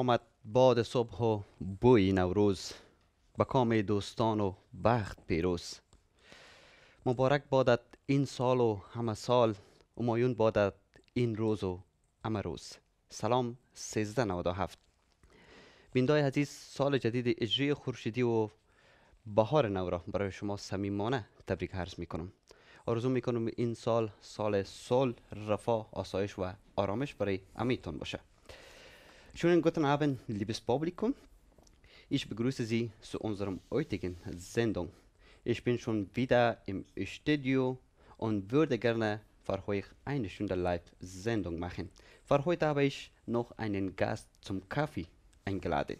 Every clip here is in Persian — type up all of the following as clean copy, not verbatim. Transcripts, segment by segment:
آمد باد صبح و بوی نوروز، به کام دوستان و بخت پیروز. مبارک بادت این سال و همه سال، همایون بادت این روز و همه روز. سلام 1397. بیندای عزیز، سال جدید اجری خورشیدی و بهار نو را برای شما صمیمانه تبریک عرض میکنم. آرزو میکنم این سال صلح، رفاه، آسایش و آرامش برای امیتون باشه. Schönen guten Abend, liebes Publikum. Ich begrüße Sie zu unserer heutigen Sendung. Ich bin schon wieder im Studio und würde gerne für euch eine Stunde Live-Sendung machen. Für heute habe ich noch einen Gast zum Kaffee eingeladen.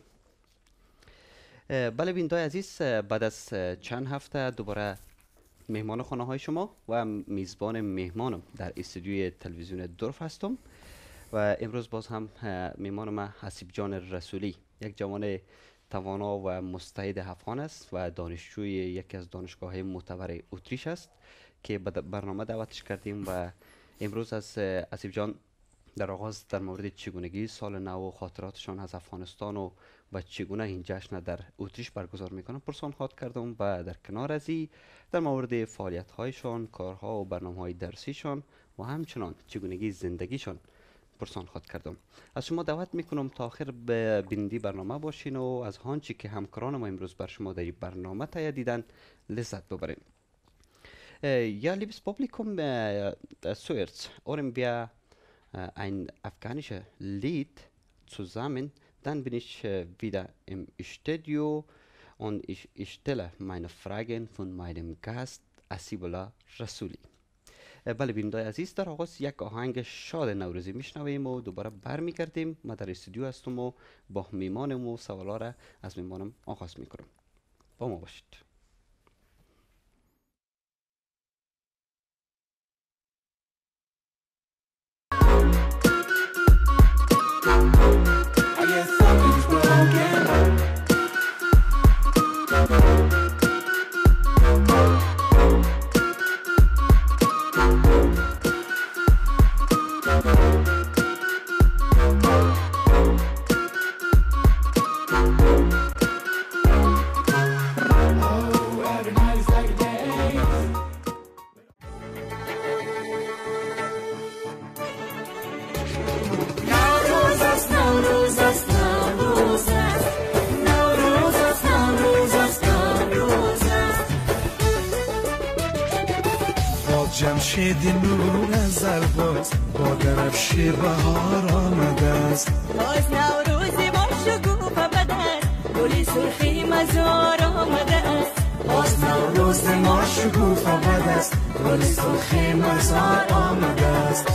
بله بینندای عزیز، بعد از چند هفته دوباره مهمان خانه های شما و میزبان مهمانم در استودیوی تلویزیون دورف هستم و امروز باز هم مهمانم حسیب جان رسولی، یک جوان توانا و مستعد افغان است و دانشجوی یکی از دانشگاه معتبر اتریش است که به برنامه دعوتش کردیم و امروز از حسیب جان در آغاز در مورد چگونگی سال نو و خاطراتشان از افغانستان و چگونه این جشن در اتریش برگزار میکنن پرسان خواد کردم و در کنار از این در مورد فعالیت هایشان، کارها و برنامه های درسیشان و همچنان چگونگی زندگیشان پرسان خواد کردم. از شما دعوت میکنم تا آخر به بینندی برنامه باشین و از آنچه که همکاران ما امروز بر شما در این برنامه تهیه دیدن لذت ببرین. Ja, liebes Publikum, zuerst hören wir ein afghanisches Lied zusammen. Dann bin ich wieder im Studio und ich stelle meine Fragen von meinem Gast Asibullah Rasuli. بله بینندای عزیز، در آغاز یک آهنگ شاد نوروزی میشنویم و دوباره برمیگردیم. من در استودیو هستم و با میمانم و سوالا را از میمانم آغاز میکنم. با ما باشید. جمشید نور از الباز با درفش بهار آمده است. باز نوروزی با شکوفه به دست، گلی سرخی مزار آمده است. باز نوروز ما شکوفه به دست، گلی سرخی مزار آمده است.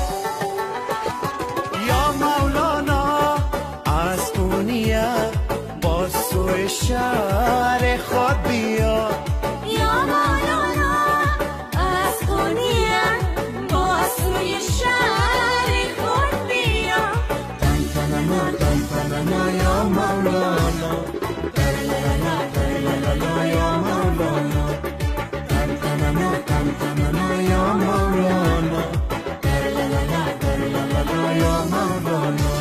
یا مولانا از اونیه باز سوی شهر خود بیا. یا مولانا از اونیه باز سوی شهر خود بیا. تن تننا تن تننا یا مولانا، ترلالا ترلالا یا مولانا، تن تننا تن تننا یا مولانا، ترلالا ترلالا یا مولانا.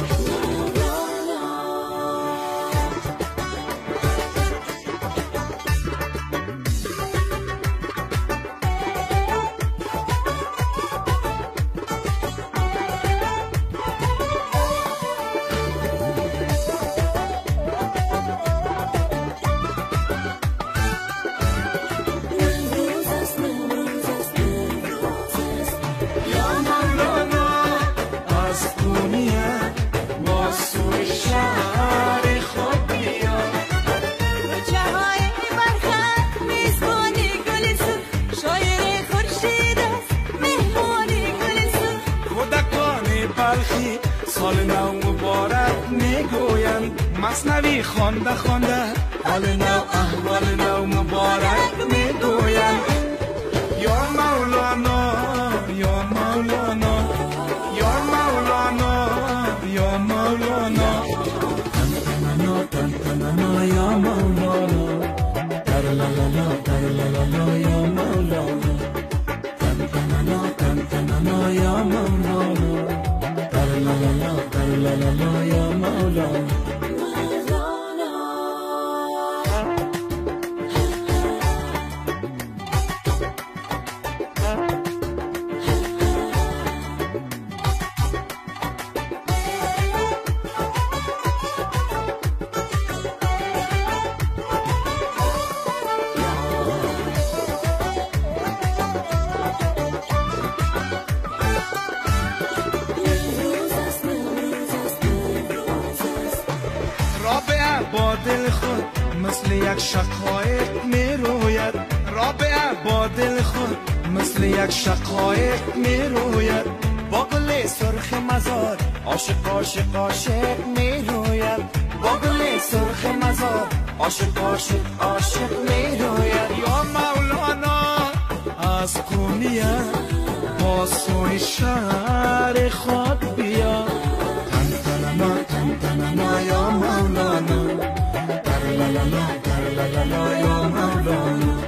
سال نو مبارک میگویند، مثنوی خوانده خوانده حال نو احوال نو مبارک میگویند. یا مولانا یا مولانا یا مولانا یا مولانا، تن تننا تن تننا یا مولانا، ترلالا ترلالا یا مولانا، تن تننا تن تننا یا مولانا، ترلالا ترلالا یا مولانا. رابعه با دل خود مثل یک شقایق می روید رابعه با دل خود مثل یک شقایق می روید با گل سرخ مزار عاشق عاشق عاشق می روید با گل سرخ مزار عاشق عاشق عاشق می روید یا مولانا از قونیه با سوی شهر خود بیا تن تننا یا مولانا در لالالا در لالالا یا مولانا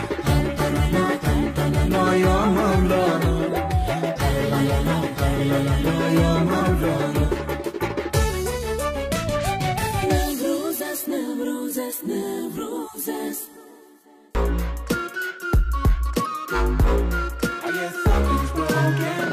تن تننا یا مولانا در لالالا در لالالا یا مولانا نوروز است نوروز است نوروز است I guess something's broken.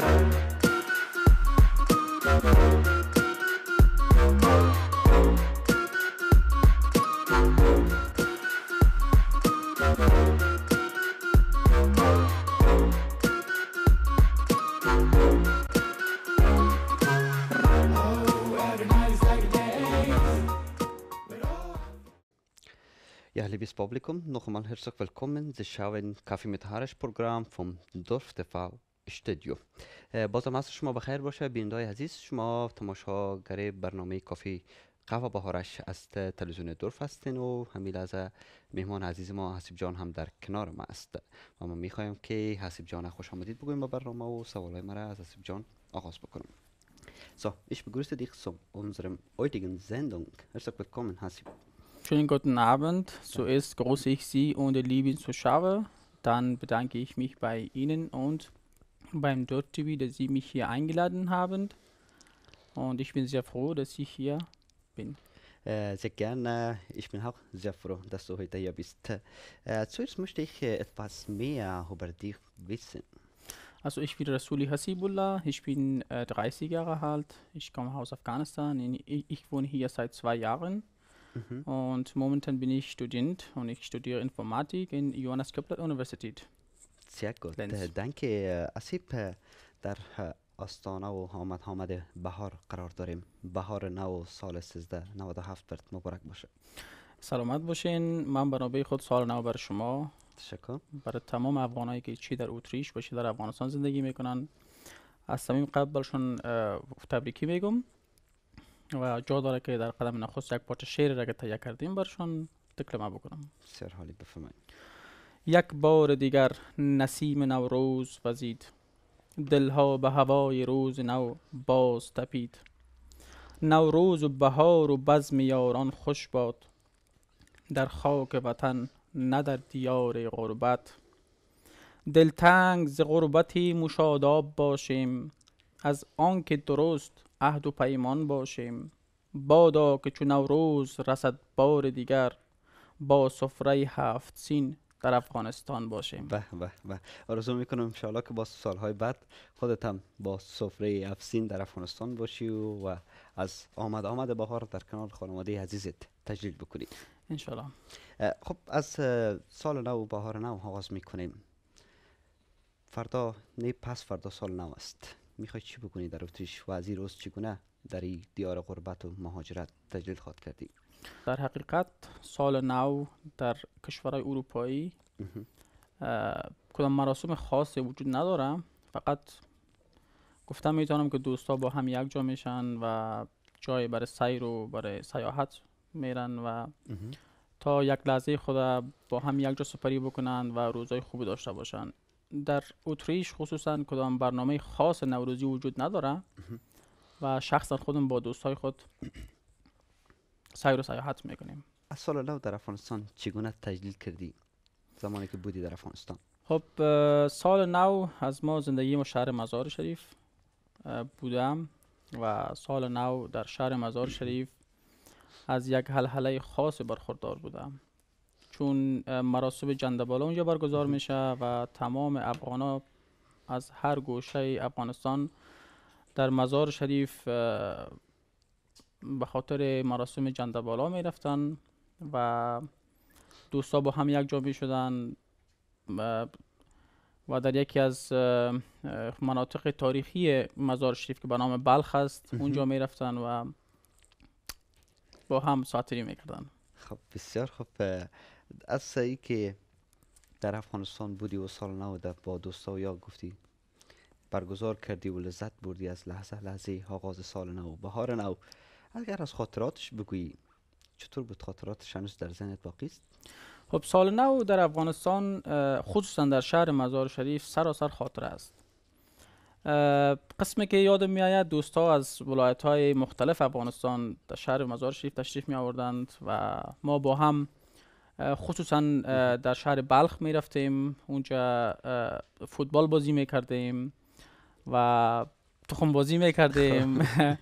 Ja, liebes Publikum, noch einmal herzlich willkommen. Sie schauen Kaffee mit Harish Programm vom Dorf TV استودیو. بازم عصر شما بخیر باشه بینندای عزیز. شما تماشاگر برنامه کافی قهوه با هارش از تلویزیون دورف هستین و همین لحظه مهمان عزیز ما حسیب جان هم در کنار ما است و ما میخوایم که حسیب جان خوش آمدید بگویم به برنامه و سوالای مرا از حسیب جان آغاز بکنم. So, ich begrüße dich zu unserem heutigen Sendung. Herzlich willkommen, Hasib. Schönen guten Abend. Zuerst grüße ich Sie und die lieben Zuschauer. Dann bedanke ich mich bei Ihnen und beim Dort TV, dass Sie mich hier eingeladen haben. Und ich bin sehr froh, dass ich hier bin. Sehr gerne. Ich bin auch sehr froh, dass du heute hier bist. Zuerst möchte ich etwas mehr über dich wissen. Also ich bin Rasuli Hasibullah, ich bin 30 Jahre alt, ich komme aus Afghanistan, ich wohne hier seit 2 Jahren. Und momentan bin ich Student und ich studiere Informatik in Johannes Kepler Universität. Sehr gut. Lenz. Danke. آسیب در آستانه و آمد بهار قرار داریم. بهار نو سال 1397 برات مبارک باشه. سلامت باشین. من به نوبه خود سال نو برای شما، تشکر. برای تمام افغانایی که چی در اتریش و چی در افغانستان زندگی میکنن از صمیم قلب برشون تبریکی میگم و جا داره که در قدم نخست یک پارچه شعر را که تهیه کردیم برشون تکلمه بکنم. بسیار حالی بفرمایید. یک بار دیگر نسیم نوروز وزید، دلها به هوای روز نو باز تپید. نوروز و بهار و بزم یاران خوش باد، در خاک وطن نه در دیار غربت. دلتنگ ز غربتی مشاداب باشیم، از آنکه درست عهد و پیمان باشیم. بادا که چون نوروز رسد بار دیگر، با سفره 7 سین در افغانستان باشیم. به به به. آرزو میکنم انشاءالله که با سالهای بعد خودت هم با سفره افسین در افغانستان باشی و از آمد بهار در کنار خانواده عزیزت تجلیل بکنی. انشالله. خب از سال نو و بهار نو آغاز میکنیم. فردا نه پس فردا سال نو است. میخوای چی بکنی در اتریش و از این روز چگونه در این دیار غربت و مهاجرت تجلیل خواهد کردی؟ در حقیقت سال نو در کشورهای اروپایی کدام مراسم خاصی وجود نداره، فقط گفتم میتونم که دوستا با هم یک جا میشن و جای برای سیر و برای سیاحت میرن و تا یک لحظه خود با هم یک جا سپری بکنن و روزای خوبی داشته باشن. در اتریش خصوصا کدام برنامه خاص نوروزی وجود نداره و شخصا خودم با دوستای خود سیر و سیاحت میکنیم. از سال نو در افغانستان چگونه تجلیل کردی زمانی که بودی در افغانستان؟ خب سال نو از ما زندگی ما شهر مزار شریف بودم و سال نو در شهر مزار شریف از یک هلهله خاص برخوردار بودم، چون مراسم جندبالا اونجا برگزار میشه و تمام افغانا از هر گوشه افغانستان در مزار شریف به خاطر مراسم جندبالا می رفتن و دوستا با هم یک جا می شدن و در یکی از مناطق تاریخی مزار شریف که به نام بلخ است اونجا می رفتن و با هم ساتری میکردن. خب بسیار خوب. از سایی که در افغانستان بودی و سال نو با دوستا یا گفتی برگزار کردی و لذت بردی از لحظه آغاز سال نو، بهار نو، اگر از خاطراتش بگویی چطور بود؟ خاطراتش هنوز در ذهنت باقی است؟ خب سال نو در افغانستان خصوصا در شهر مزار شریف سراسر خاطره است. قسمی که یادم میآید دوستا از ولایت‌های مختلف افغانستان در شهر مزار شریف تشریف می آوردند و ما با هم خصوصا در شهر بلخ می رفتیم، اونجا فوتبال بازی می کردیم و تخم بازی می کردیم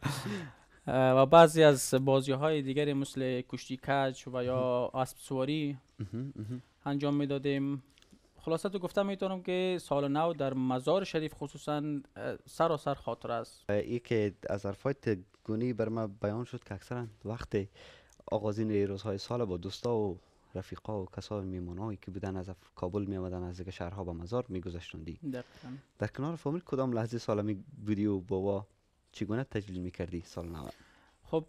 و بعضی از بازی های دیگری مثل کشتی کج و یا اسب سواری انجام می دادیم. خلاصه تو گفتم میتونم که سال نو در مزار شریف خصوصا سراسر خاطره است. ای که از حرفات گونی بر ما بیان شد که اکثرا وقت آغازین روزهای سال با دوستا و رفیقا و کسای میمونایی که بودن از کابل می آمدن از دیگه شهرها به مزار می گذشتندی. در کنار فامیل کدام لحظه سال می بودی و بابا چگونه تجلیل می کردی سال نو؟ خب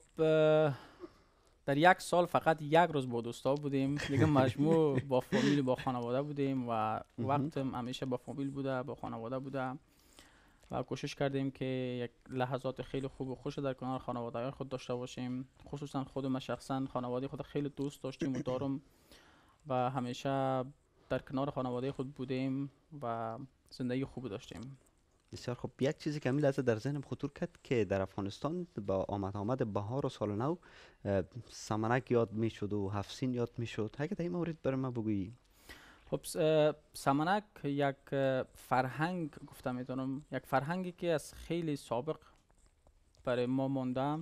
در یک سال فقط یک روز با دوستا بودیم، دیگه مجموع با فامیل با خانواده بودیم و وقتم همیشه با فامیل بوده، با خانواده بوده و کوشش کردیم که یک لحظات خیلی خوب و خوش در کنار خانواده خود داشته باشیم. خصوصا خود من شخصا خانواده خود خیلی دوست داشتیم و دارم و همیشه در کنار خانواده خود بودیم و زندگی خوب داشتیم. بسیار خب. یک چیزی که همین لحظه در ذهنم خطور کرد که در افغانستان با آمد بهار و سال نو سمنک یاد می شد و هفسین یاد می شد. اگه در این مورد برای ما بگویی. خب سمنک یک فرهنگ گفته میتونم، یک فرهنگی که از خیلی سابق برای ما مانده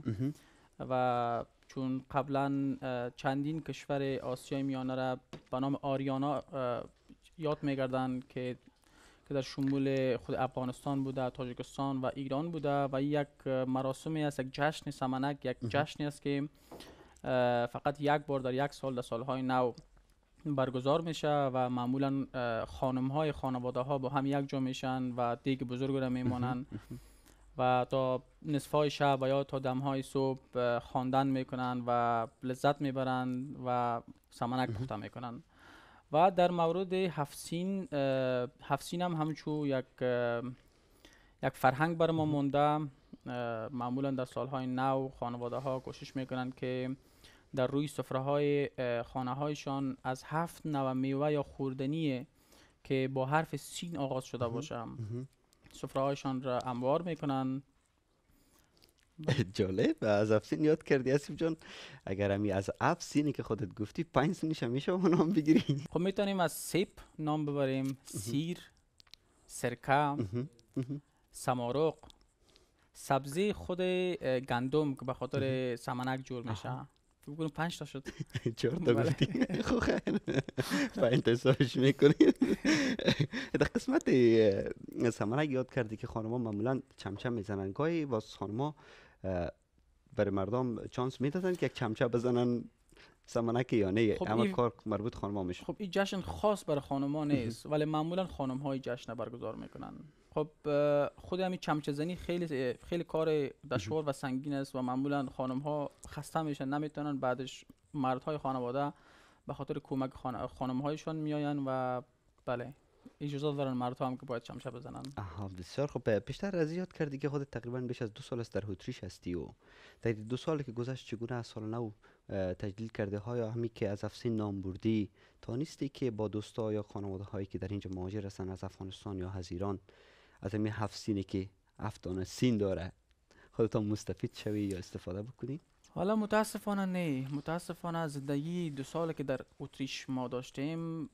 و چون قبلا چندین کشور آسیای میانه را به نام آریانا یاد میگردن که در شمول خود افغانستان بوده، تاجیکستان و ایران بوده و یک مراسمی است، یک جشن سمنک، یک جشنی است که فقط یک بار در یک سال در سالهای نو برگزار میشه و معمولا خانم‌های خانواده ها با هم یک جا میشن و دیگ بزرگ را میمانن و تا نصفهای شب و یا تا دمهای صبح خواندن میکنن و لذت میبرن و سمنک پخته میکنن. و در مورد هفسین هم همچون یک فرهنگ بر ما مونده. معمولا در سالهای نو خانواده ها کوشش میکنن که در روی سفره های خانه هایشان از 7 نوع میوه یا خوردنی که با حرف سین آغاز شده باشه سفره هایشان را هموار میکنن. جالب. از افسین یاد کردی اسیف جان. اگر همی از افسینی که خودت گفتی 5 سنیش میشه و نام بگیری؟ خب میتونیم از سیب نام ببریم، سیر، سرکه، سمارق، سبزی خود گندم که به خاطر سمنک جور میشه. فکر کنم 5 تا شد. 4 تا گفتی. خب خیلی 5 تا حسابش میکنی. در قسمت سمنک یاد کردی که خانما معمولا چمچم میزنن. گاهی باز خانما برای مردم چانس میدادن که یک چمچه بزنن سمنک یا نه؟ خب اما کار مربوط خانما میشه. خب این جشن خاص برای خانما نیست ولی معمولا خانم های جشن برگزار میکنن. خب خود همین چمچه زنی خیلی کار دشوار و سنگین است و معمولا خانم ها خسته میشن، نمیتونن. بعدش مردهای خانواده به خاطر کمک خانم هایشان میاین و بله اجازه دارن مردها هم که باید چمچه بزنن. آها بسیار خب. پیشتر از یاد کردی که خودت تقریبا بیش از 2 سال است در اتریش هستی و در 2 سالی که گذشت چگونه از سال نو تجلیل کرده ها یا همی که از افسین نام بردی تانستی که با دوستا یا خانواده هایی که در اینجا مهاجر هستن از افغانستان یا از ایران از همین هفسینی که 7 دانه سین داره خودت مستفید شوی یا استفاده بکنی؟ حالا متاسفانه نه. متاسفانه زندگی 2 سالی که در اتریش ما داشتیم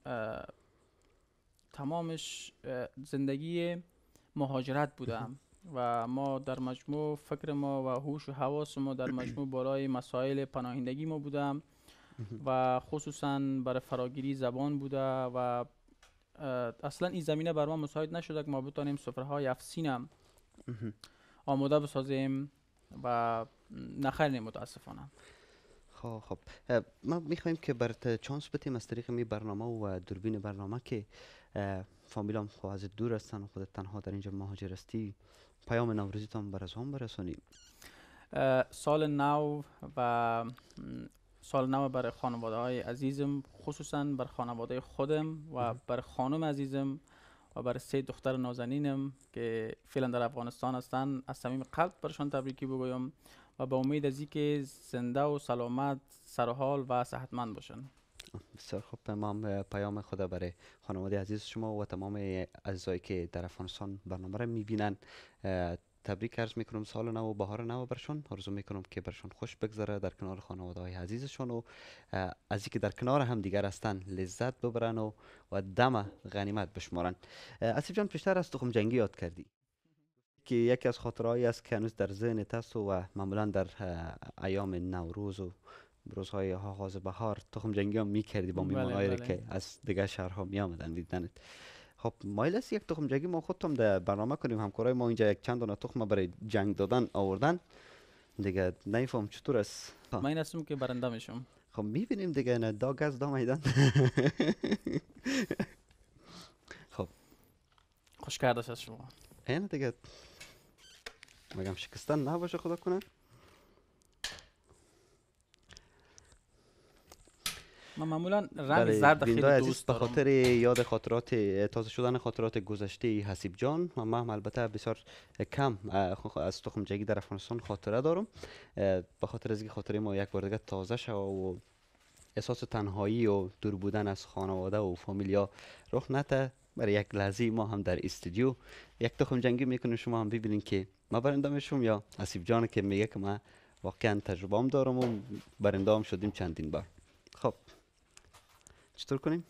تمامش زندگی مهاجرت بوده و ما در مجموع فکر ما و هوش و حواس ما در مجموع بالای مسائل پناهندگی ما بوده و خصوصا برای فراگیری زبان بوده و اصلا این زمینه بر ما مساعد نشده که ما بتانیم سفره های افسین آماده بسازیم و نخریم متاسفانه. خب ما میخوایم که برات چانس بتیم از طریق می برنامه و دوربین برنامه که فامیلام خو از دور هستن و خودت تنها در اینجا مهاجر هستی پیام نوروزیتان بر از هم برسونیم. سال نو و سال نو برای خانواده های عزیزم، خصوصا بر خانواده خودم و بر خانم عزیزم و برای 3 دختر نازنینم که فعلا در افغانستان هستن، از صمیم قلب برشان تبریکی بگویم و با امید از اینکه زنده و سلامت، سرحال و صحتمند باشن. بسیار خوب. ما هم پیام خدا برای خانواده عزیز شما و تمام عزیزایی که در افغانستان برنامه را میبینن تبریک عرض میکنم. سال نو و بهار نو برشان. آرزو میکنم که برشان خوش بگذره در کنار خانواده های عزیزشون و از اینکه در کنار هم دیگر هستن لذت ببرن و دم غنیمت بشمارن. آسیف جان، پیشتر از تخم جنگی یاد کردی که یکی از خاطرهایی است که هنوز در ذهنت است و معمولا در ایام نوروز و روزهای آغاز بهار تخم جنگی هم میکردی با میمانایی که از دیگر شهرها می آمدن دیدنت. خب مایل است یک تخم جنگی ما خودتون در برنامه کنیم؟ همکارای ما اینجا یک چند دانه تخم برای جنگ دادن آوردن دیگه. نمیفهم چطور است. من این هستم که برنده میشم. خب میبینیم دیگه. نه دا گز دا میدن. خب خوش کردش از شما. این دیگه مگم شکستن نباشه خدا کنه. من معمولا رنگ زرد خیلی دوست به دارم. خاطر یاد خاطرات تازه شدن خاطرات گذشته حسیب جان و من البته بسیار کم از تخم جنگی در افغانستان خاطره دارم. به خاطر از اینکه خاطره ما یک بار دیگه تازه شد و احساس تنهایی و دور بودن از خانواده و فامیلیا رخ نده، برای یک لحظه ما هم در استودیو یک تخم جنگی میکنیم. شما هم ببینین که ما برنده میشم یا حسیب جان که میگه که من واقعا تجربه هم دارم و برنده هم شدیم چندین بار. خب چطور کنیم؟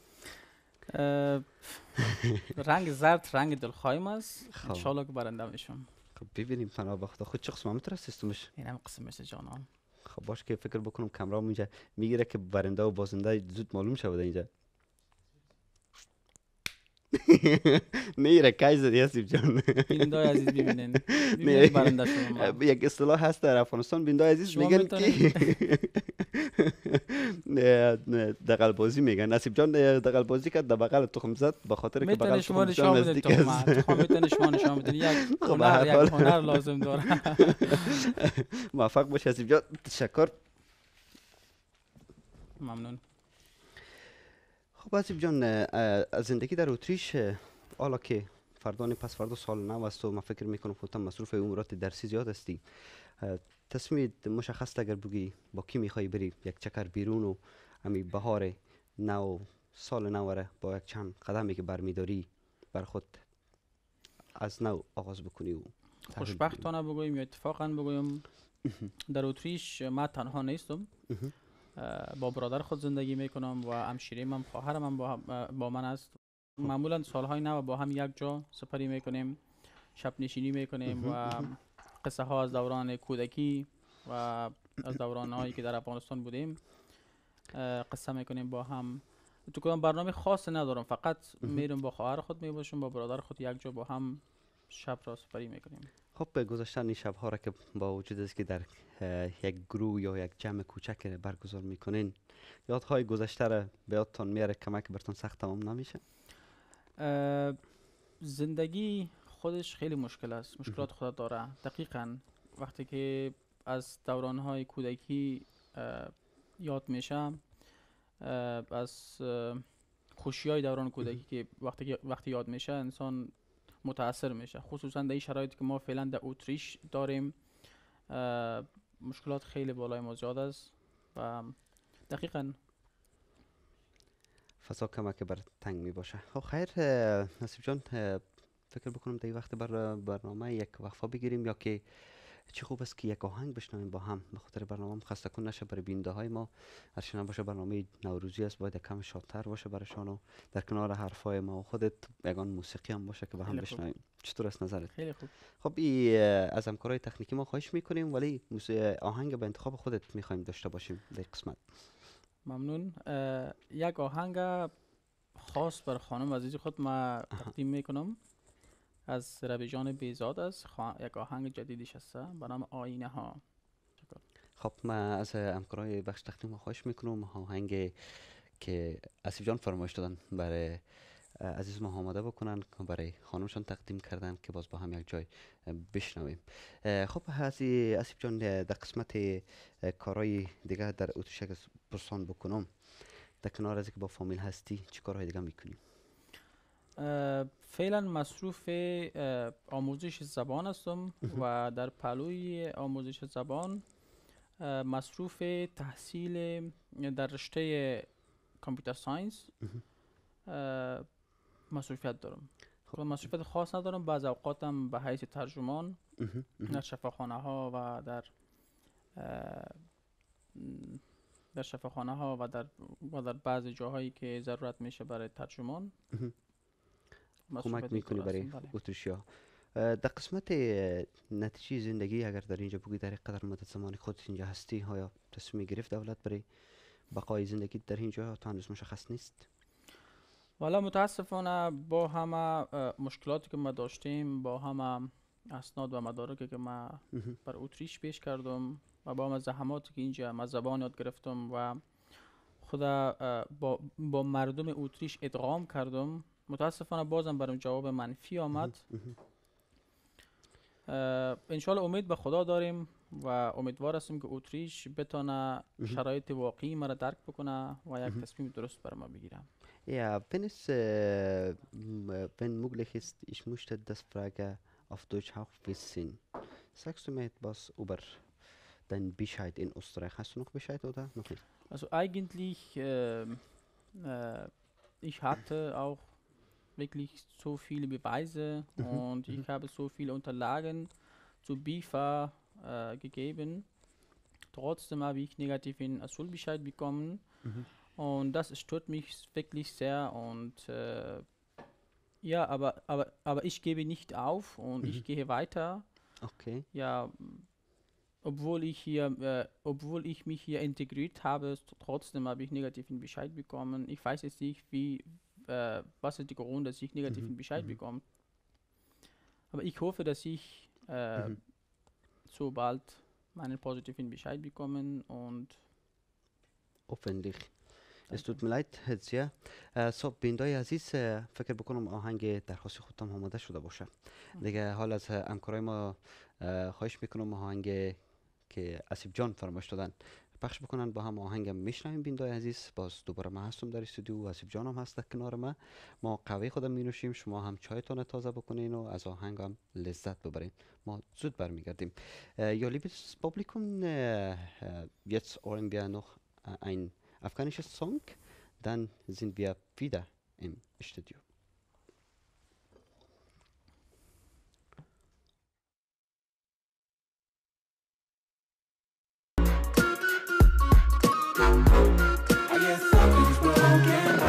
رنگ زرد رنگ دلخواهیم است. انشالله که برنده میشم. خب ببینیم. فنا بخدا خود چه قسم میتونه سیستمش؟ این هم قسم مثل جانان. خب باش که فکر بکنم کامرام اینجا میگیره که برنده و بازنده زود معلوم شده اینجا. میره کای زدی حسیب جان. بیننده عزیز ببینین برنده شما. یک اصطلاح هست در افغانستان، بیننده عزیز میگن که دغل بازی میگن. حسیب جان دغل بازی کرد، در بغل تخم زد به خاطر که بغل تخم جان نزدیک است. میتونه شما نشون بدین. یک هنر لازم داره. موفق باش حسیب جان. تشکر. ممنون. خب حسیب جان، از زندگی در اتریش حالا که فردان پس فردا سال نو است و من فکر میکنم خودت مصروف امورات درسی زیاد هستی، تصمیم مشخص اگر بگی با کی میخوای بری یک چکر بیرون و همین بهار نو سال نو را با یک چند قدمی که برمیداری بر خود از نو آغاز بکنی؟ و خوشبختانه بگویم یا اتفاقا بگویم در اتریش من تنها نیستم. با برادر خود زندگی میکنم و همشیریم هم خواهرم هم با من است. معمولا سالهای نو با هم یک جا سپری میکنیم، شب نشینی میکنیم و قصه ها از دوران کودکی و از دوران هایی که در افغانستان بودیم قصه میکنیم با هم. تو کدام برنامه خاص ندارم، فقط میرم با خواهر خود میباشم با برادر خود یک جا با هم شب را سپری میکنیم. خب به گذشتن این شبها را که با وجود است که در یک گروه یا یک جمع کوچک برگزار میکنین، یادهای گذشته را به یادتان میاره کمک برتون سخت تمام نمیشه؟ زندگی خودش خیلی مشکل است، مشکلات خود داره. دقیقاً وقتی که از دورانهای کودکی یاد میشه، از خوشی های دوران کودکی که وقتی یاد میشه انسان متاثر میشه. خصوصا در این شرایطی که ما فعلا در اتریش داریم مشکلات خیلی بالای ما زیاد است و دقیقاً فضا کمک بر تنگ می باشه. خب خیر نصیب جان، فکر بکنم در این وقت بر برنامه یک وقفه بگیریم، یا که چه خوب است که یک آهنگ بشنویم با هم، به خاطر برنامه خسته کن نشه برای بیننده های ما. هرچند باشه برنامه نوروزی است، باید کم شادتر باشه برایشان و در کنار حرفای ما و خودت یگان موسیقی هم باشه که با هم بشنویم. چطور است نظرت؟ خیلی خوب. خب از همکارای تکنیکی ما خواهش میکنیم، ولی آهنگ به انتخاب خودت میخوایم داشته باشیم در قسمت. ممنون. یک آهنگ خاص بر خانم عزیز خود ما تقدیم میکنم، از ربی جان بیزاد است. یک آهنگ جدیدش است به نام آینه ها. خب من از همکارای بخش تقدیم خواهش میکنم آهنگ که آسیف جان فرمایش دادن برای عزیز ما آماده بکنن که برای خانمشان تقدیم کردن که باز با هم یک جای بشنویم. خب آسیب جان، در قسمت کارهای دیگه در اتریش اگر پرسان بکنم، در کنار از که با فامیل هستی چی کارهای دیگه میکنی؟ فعلا مصروف آموزش زبان هستم و در پلوی آموزش زبان مصروف تحصیل در رشته کامپیوتر ساینس مصروفیت دارم. خب مصروفیت خاص ندارم، بعض اوقاتم به حیث ترجمان در شفاخانه ها و در شفاخانه ها و در بعض جاهایی که ضرورت میشه برای ترجمان کمک میکنی برای اتریشیا. در قسمت نتیجه زندگی اگر در اینجا بگوی در قدر مدت زمانی خود اینجا هستی، آیا تصمیم گرفت دولت برای بقای زندگی در اینجا تا هنوز مشخص نیست؟ والا متاسفانه با همه مشکلاتی که ما داشتیم، با همه اسناد و مدارکی که ما بر اتریش پیش کردم و با همه زحماتی که اینجا ما زبان یاد گرفتم و خدا با مردم اتریش ادغام کردم، متاسفانه بازم برام جواب منفی آمد. انشالله امید به خدا داریم و امیدوار هستیم که اتریش بتونه شرایط واقعی مرا درک بکنه و یک تصمیم درست بر ما بگیرم. Ja, wenn möglich ist, ich möchte das Frage auf Deutsch auch wissen. Sagst du mir etwas über deinen Bescheid in Österreich? Hast du noch Bescheid oder noch nicht? Also eigentlich, ich hatte auch wirklich so viele Beweise und ich habe so viele Unterlagen zu BIFA gegeben. Trotzdem habe ich negativen Asylbescheid bekommen. Und das stört mich wirklich sehr und ja, aber ich gebe nicht auf und ich gehe weiter. Okay. Ja, obwohl ich mich hier integriert habe, trotzdem habe ich negativen Bescheid bekommen. Ich weiß jetzt nicht, was ist der Grund, dass ich negativen Bescheid bekomme. Aber ich hoffe, dass ich so bald meinen positiven Bescheid bekomme und hoffentlich. Es tut mir leid sehr. So بینندای عزیز، فکر بکنم آهنگ درخواست خودم آماده شده باشه دیگه. حال از همکارای ما خواهش میکنم آهنگ که آسیب جان فرمایش دادن پخش بکنن، با هم آهنگ میشنویم. بینندای عزیز، باز دوباره ما هستم در استودیو، آسیب جان هم هست در کنار ما قهوه خودم می نوشیم، شما هم چایتون تازه بکنین و از آهنگ هم لذت ببرین. ما زود برمیگردیم. Ja, liebes Publikum, jetzt hören wir noch ein afghanisches Song, dann sind wir wieder im Studio. I guess something's broken.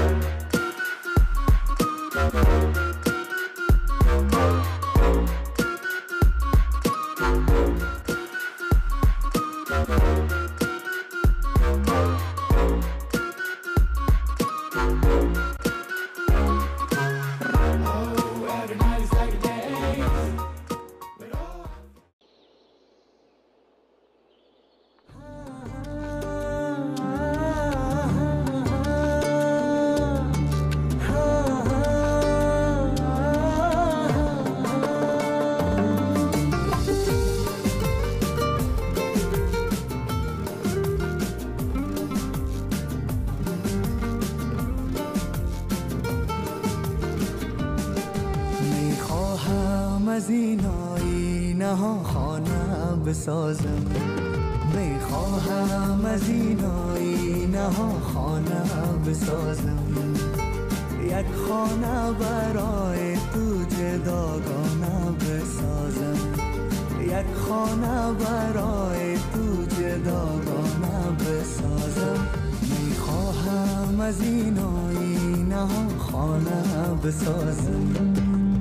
از این آینه ها خانه بسازم، میخواهم از این آینه ها خانه بسازم، یک خانه برای تو جداگانه بسازم، یک خانه برای تو جداگانه بسازم، میخواهم از این آینه ها خانه بسازم.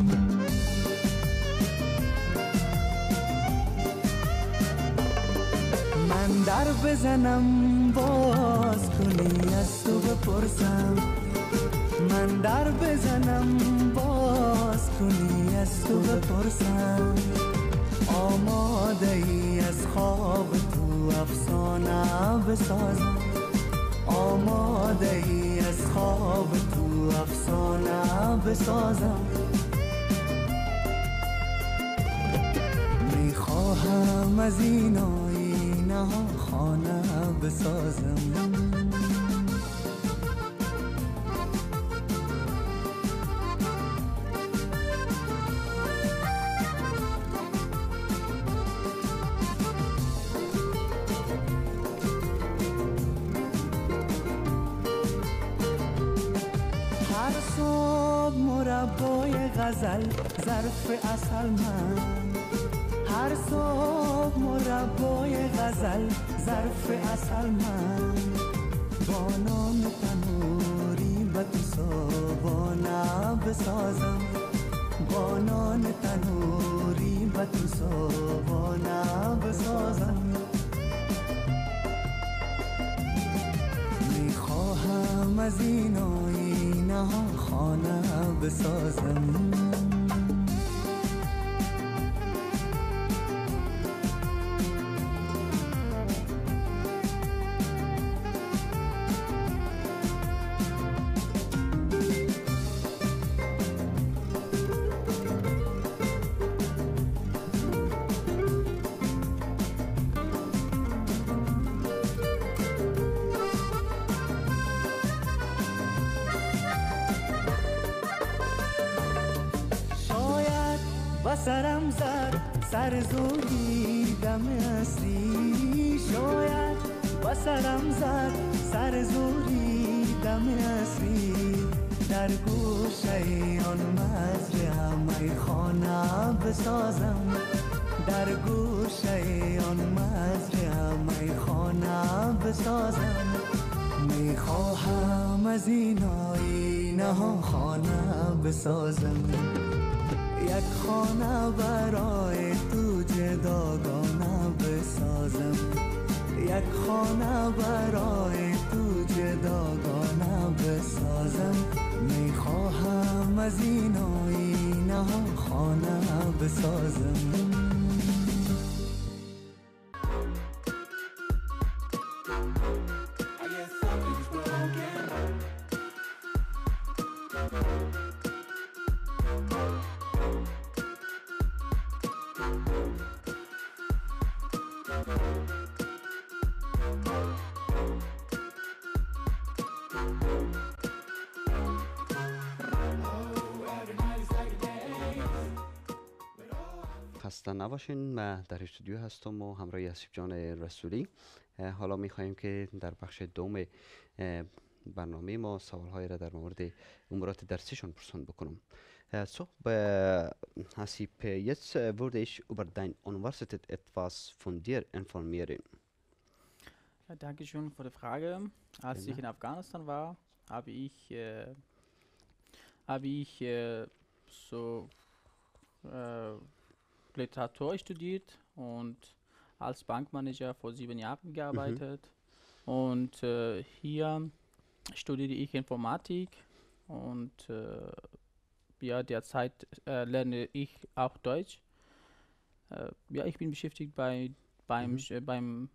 من در بزنم باز کنی از تو بپرسم، من در بزنم باز کنی از تو بپرسم، آماده ای از خواب تو افسانه بسازم، آماده ای از خواب تو افسانه بسازم. میخواهم از این آینه ها خانه بسازم. مربای غزل ظرف اصل من، هر صبح مربای غزل ظرف اصل من، با نان تنوری به تو صبحانه بسازم. با نان تنوری به تو صبحانه بسازم. میخواهم از این آینه ها خانه بسازم. سرم زد سر زوری دم عصری، شاید با سرم زد سر زوری دم عصری، در گوشه آن مزرعه میخانه بسازم. در گوشه آن مزرعه میخانه بسازم. میخواهم از این آینه ها خانه بسازم. یک خانه برای تو جداگانه بسازم. یک خانه برای تو جداگانه بسازم. میخواهم از این آینه ها خانه بسازم. خسته نباشین. من در استودیو هستم و همراه یاسیب جان رسولی. حالا میخواهیم که در بخش دوم برنامه ما سوالهای را در مورد امورات درسیشون پرسان بکنم. So, Hasib, jetzt wurde ich über deine Universität etwas von dir informieren. Ja, danke schön für die Frage. Als ich in Afghanistan war, habe ich so Literatur studiert und als Bankmanager vor 7 Jahren gearbeitet. Und hier studiere ich Informatik und ja, derzeit lerne ich auch Deutsch. Ja, ich bin beschäftigt beim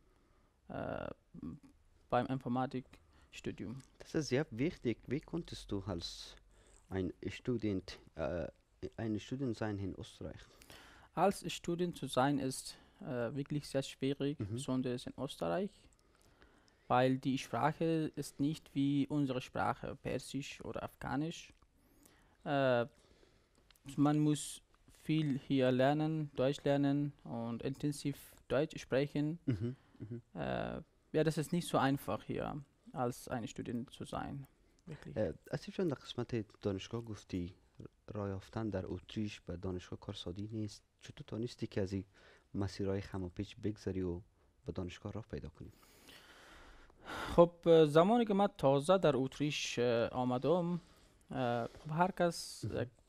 Informatikstudium. Das ist sehr wichtig. Wie konntest du als ein Student sein in Österreich? Als Student zu sein ist wirklich sehr schwierig, besonders in Österreich, weil die Sprache ist nicht wie unsere Sprache, Persisch oder Afghanisch. Man muss viel hier lernen, Deutsch lernen und intensiv Deutsch sprechen. Ja, das ist nicht so einfach hier, als ein Student zu sein. Wirklich. اسیب جان، در قسمت دانشگاه گفتی راه یافتن در اتریش به دانشگاه کارسازی نیست. چطور تانستی که از این مسیرهای خم و پیچ بگذری و به دانشگاه راه پیدا کنی؟ خب زمانی که من تازه در اتریش آمدم، خب هر کس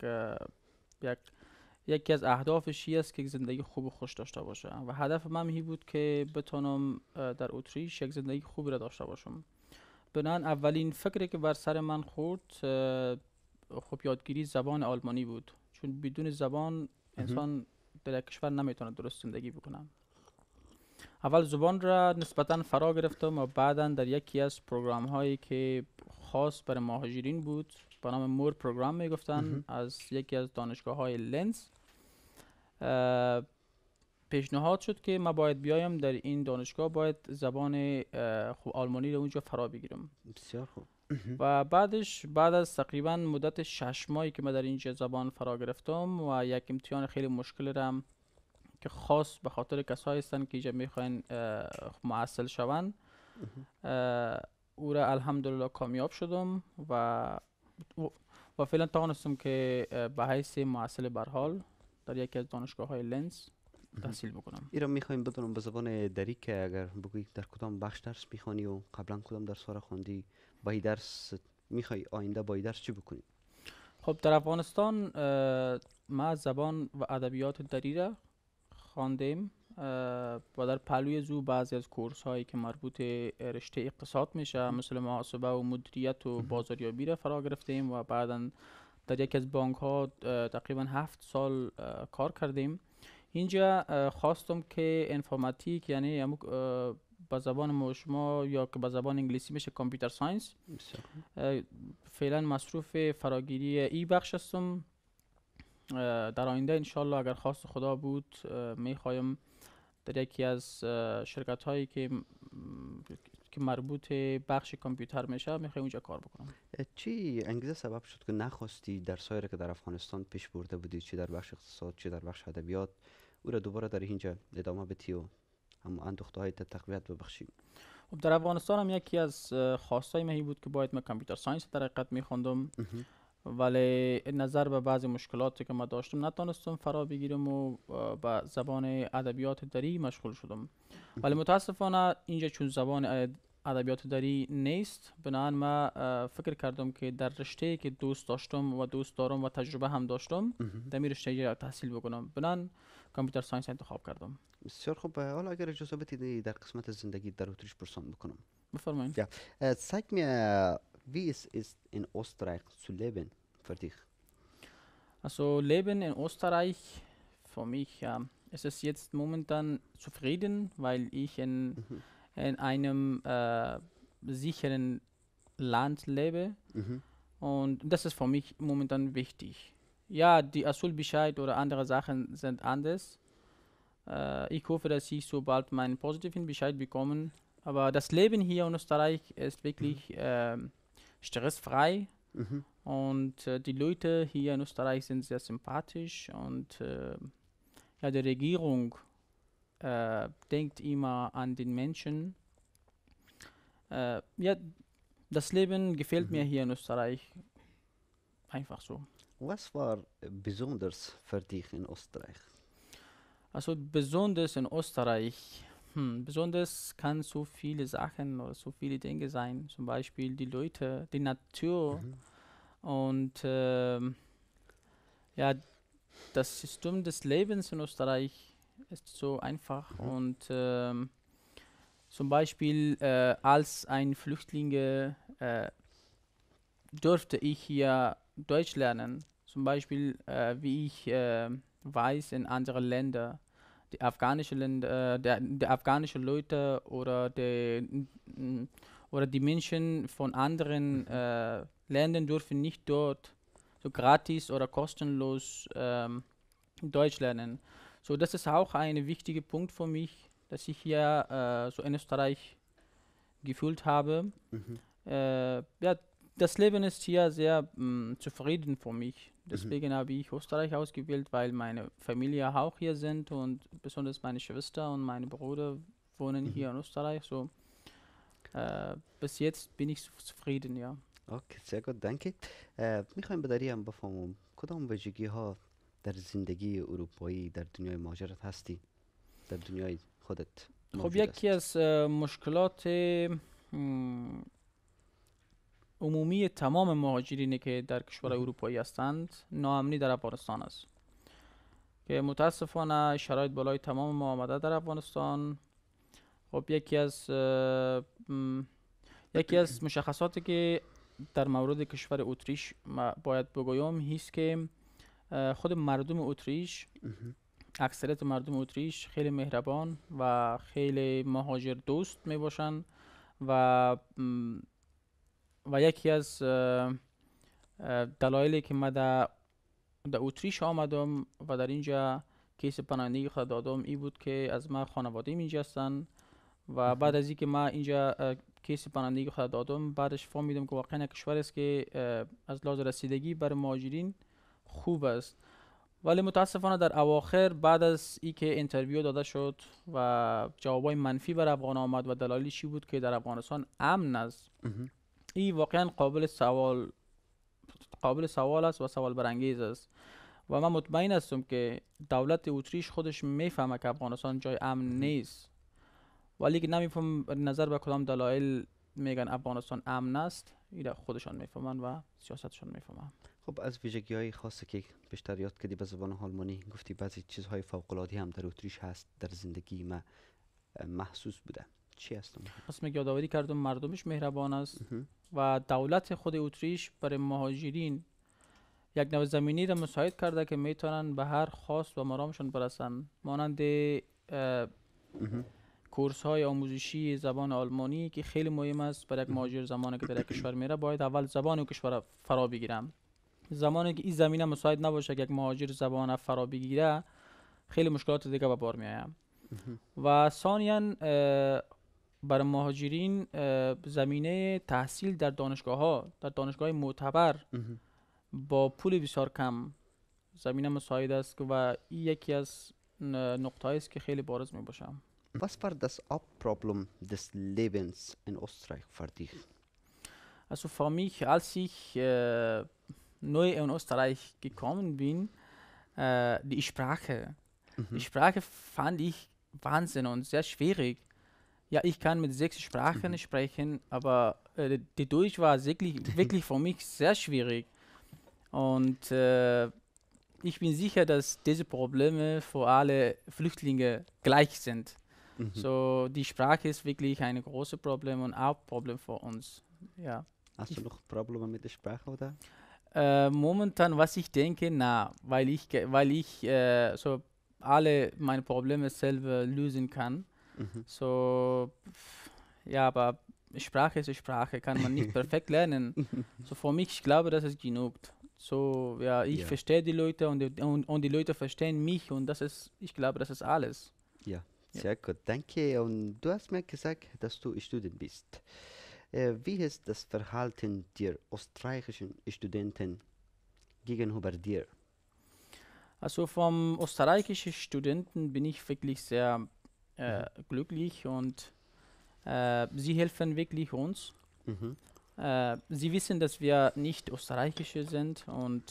یکی از اهدافش است که زندگی خوب و خوش داشته باشه و هدف من این بود که بتونم در اتریش یک زندگی خوبی را داشته باشم. بنابراین اولین فکری که بر سر من خورد خب یادگیری زبان آلمانی بود، چون بدون زبان انسان در کشور نمیتونه درست زندگی بکنه. اول زبان را نسبتا فرا گرفتم و بعدا در یکی از پروگرام هایی که خاص برای مهاجرین بود به نام مور پروگرام میگفتن از یکی از دانشگاه های لنز. پیشنهاد شد که ما باید بیایم در این دانشگاه، باید زبان خوب آلمانی رو اونجا فرا بگیرم. بسیار خوب. و بعد از تقریبا مدت 6 ماهی که ما در اینجا زبان فرا گرفتم و یک امتحان خیلی مشکل رم که خاص به خاطر کسایی هستن که اینجا میخواین معسل شون، او را الحمدلله کامیاب شدم و فعلا توانستم که به حیث معسل برحال در یکی از دانشگاه های لنز تحصیل بکنم. این را میخوایم بدونم به زبان دری که اگر بگویی در کدام بخش درس میخوانی و قبلا کدام درس را خوندی، با این درس میخوای آینده با این درس چی بکنی؟ خب در افغانستان ما زبان و ادبیات دری را خواندیم و در پهلوی زو بعضی از کورس هایی که مربوط رشته اقتصاد میشه مثل محاسبه و مدیریت و بازاریابی را فرا گرفتیم و بعدا در یکی از بانک ها تقریبا 7 سال کار کردیم. اینجا خواستم که انفرماتیک یعنی با زبان شما یا که با زبان انگلیسی میشه کامپیوتر ساینس، فعلا مصروف فراگیری ای بخش هستم. در آینده انشالله اگر خواست خدا بود میخوایم در یکی از شرکت هایی که مربوط بخش کامپیوتر میشه میخوایم اونجا کار بکنم. چی انگیزه سبب شد که نخواستی درسایی را که در افغانستان پیش برده بودی، چی در بخش اقتصاد چی در بخش ادبیات، او را دوباره در اینجا ادامه بدی و هم اندوخته های تقویت ببخشی؟ خب در افغانستان هم یکی از خواستای من بود که باید من کامپیوتر ساینس در حقیقت میخوندم، ولی نظر به بعضی مشکلاتی که ما داشتم نتونستم فرا بگیرم و با زبان ادبیات دری مشغول شدم. ولی متاسفانه اینجا چون زبان ادبیات دری نیست، بنابراین ما فکر کردم که در رشته که دوست داشتم و دوست دارم و تجربه هم داشتم در این رشته تحصیل بکنم، بنابراین کامپیوتر ساینس انتخاب کردم. بسیار خوب. حالا اگر اجازه بدید در قسمت زندگی در اتریش پرسان بکنم. بفرمایید. Ja, zeig mir, wie es ist in Österreich zu leben für dich. Also Leben in Österreich für mich ist es jetzt momentan zufrieden, weil ich in einem sicheren Land lebe und das ist für mich momentan wichtig. Ja, die Asylbescheid oder andere Sachen sind anders. Ich hoffe, dass ich so bald meinen positiven Bescheid bekomme. Aber das Leben hier in Österreich ist wirklich stressfrei und die Leute hier in Österreich sind sehr sympathisch und ja, die Regierung denkt immer an den Menschen. Ja, das Leben gefällt mir hier in Österreich einfach so. Was war besonders für dich in Österreich? Also besonders in Österreich, besonders kann so viele Sachen oder so viele Dinge sein, zum Beispiel die Leute, die Natur und ja, das System des Lebens in Österreich ist so einfach und zum Beispiel als ein Flüchtling durfte ich hier Deutsch lernen, zum Beispiel wie ich weiß in anderen Ländern, die afghanische Länder, die afghanische Leute oder die Menschen von anderen Ländern dürfen nicht dort so gratis oder kostenlos Deutsch lernen. So, das ist auch ein wichtiger Punkt für mich, dass ich hier so in Österreich gefühlt habe. Ja, das Leben ist hier sehr zufrieden für mich. Deswegen habe ich Österreich ausgewählt, weil meine Familie auch hier sind und besonders meine Schwester und meine Brüder wohnen hier in Österreich. So, bis jetzt bin ich zufrieden, ja. اوکی، sehr gut, danke. میخوایم بداری هم بفهمم کدام ویژگی ها در زندگی اروپایی در دنیای مهاجرت هستی، در دنیای خودت خب یکی از مشکلات عمومی تمام مهاجرینی که در کشور اروپایی هستند ناامنی در افغانستان است که متاسفانه شرایط بالای تمام ما آمده در افغانستان. خب یکی از مشخصاتی که در مورد کشور اتریش باید بگویم هست که خود مردم اتریش، اکثریت مردم اتریش خیلی مهربان و خیلی مهاجر دوست می باشند و یکی از دلایلی که من در اتریش آمدم و در اینجا کیس پناهندگی خود دادم ای بود که از من خانواده اینجا هستن و بعد از اینکه من اینجا کیس پناهندگی خود دادم بعدش فهمیدم که واقعا کشور است که از لحاظ رسیدگی برای مهاجرین خوب است. ولی متاسفانه در اواخر بعد از اینکه اینترویو داده شد و جوابای منفی بر افغان آمد و دلایلش چی بود که در افغانستان امن است، این واقعا قابل سوال است و سوال برانگیز است و من مطمئن هستم که دولت اتریش خودش میفهمه که افغانستان جای امن نیست، ولی که نمیفهم نظر به کدام دلایل میگن افغانستان امن است، این خودشان میفهمن و سیاستشان میفهمن. خب از ویژگی های خاصی که بیشتر یاد کردی به زبان آلمانی، گفتی بعضی چیزهای فوق العاده هم در اتریش هست در زندگی ما محسوس بوده، چی هست؟ پس من یادآوری کردم مردمش مهربان است و دولت خود اتریش برای مهاجرین یک نوع زمینی را مساعد کرده که میتونن به هر خواست و مرامشون برسن، مانند کورس های آموزشی زبان آلمانی که خیلی مهم است برای یک مهاجر. زمانی که در یک کشور میره باید اول زبان اون کشور فرا بگیرم. زمانی که این زمینه مساعد نباشه که یک مهاجر زبان فرا بگیره خیلی مشکلات دیگه به بار میآید. و ثانیاً برای مهاجرین زمینه تحصیل در دانشگاه معتبر با پول بسیار کم زمینه مساعد است و این یکی از نقطه‌ای است که خیلی بارز میباشه. Was war das Hauptproblem des Lebens in Österreich für dich? Also für mich, als ich neu in Österreich gekommen bin, die Sprache. Die Sprache fand ich Wahnsinn und sehr schwierig. Ja, ich kann mit 6 Sprachen sprechen, aber die Deutsch war wirklich für mich sehr schwierig. Und ich bin sicher, dass diese Probleme für alle Flüchtlinge gleich sind. So, die Sprache ist wirklich ein großes Problem und auch Problem für uns. Ja. Hast du noch Probleme mit der Sprache, oder? Momentan, was ich denke, weil ich so alle meine Probleme selber lösen kann. So, ja, aber Sprache ist Sprache, kann man nicht perfekt lernen. So für mich, ich glaube, das ist genug. So, ja, ich verstehe die Leute und die Leute verstehen mich und das ist, ich glaube, das ist alles. Ja, sehr gut, danke. Und du hast mir gesagt, dass du Student bist. Wie ist das Verhalten der österreichischen Studenten gegenüber dir? Also vom österreichischen Studenten bin ich wirklich sehr glücklich und sie helfen wirklich uns. Sie wissen, dass wir nicht Österreichische sind und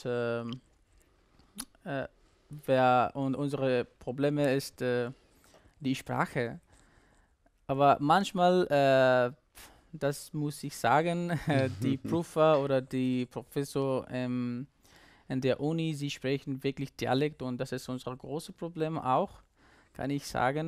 unsere Probleme ist die Sprache. Aber manchmal, das muss ich sagen, die Prüfer oder die Professor in der Uni, sie sprechen wirklich Dialekt und das ist unser großes Problem auch, kann ich sagen.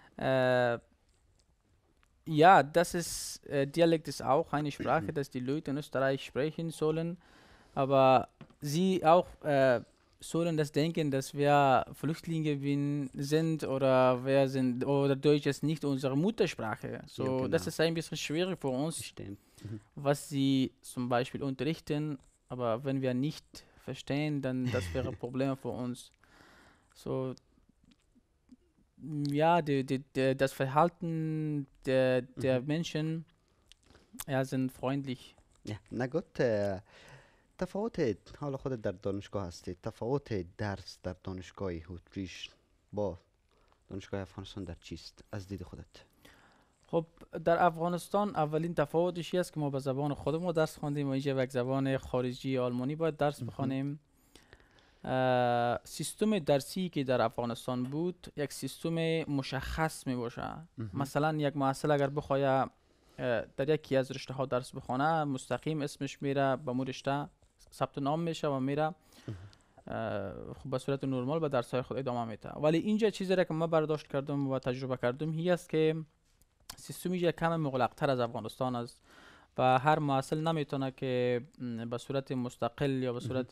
Ja, das ist, Dialekt ist auch eine Sprache, dass die Leute in Österreich sprechen sollen, aber sie auch sollen das denken, dass wir Flüchtlinge sind oder Deutsch ist nicht unsere Muttersprache. So, ja, genau. Das ist ein bisschen schwierig für uns, was sie zum Beispiel unterrichten, aber wenn wir nicht verstehen, dann das wäre ein Problem für uns. So, ja, das Verhalten der Menschen sind freundlich. Ja, na gut. تفاوت حالا خود در دانشگاه هستی، تفاوت درس در دانشگاه اتریش با دانشگاه افغانستان در چیست از دید خودت؟ خب در افغانستان اولین تفاوتش است که ما به زبان خودمون درس خواندیم و اینجا یک زبان خارجی آلمانی باید درس بخوانیم. سیستم درسی که در افغانستان بود یک سیستم مشخص می باشه. مثلا یک محصل اگر بخواد در یکی از رشته ها درس بخونه مستقیم اسمش میره به مو رشته ثبت نام میشه و میره خب به صورت نرمال به درس های خود ادامه میده. ولی اینجا چیزی را که من برداشت کردم و تجربه کردم هی است که سیستم اینجا کم مغلق تر از افغانستان است و هر محصل نمیتونه که به صورت مستقل یا به صورت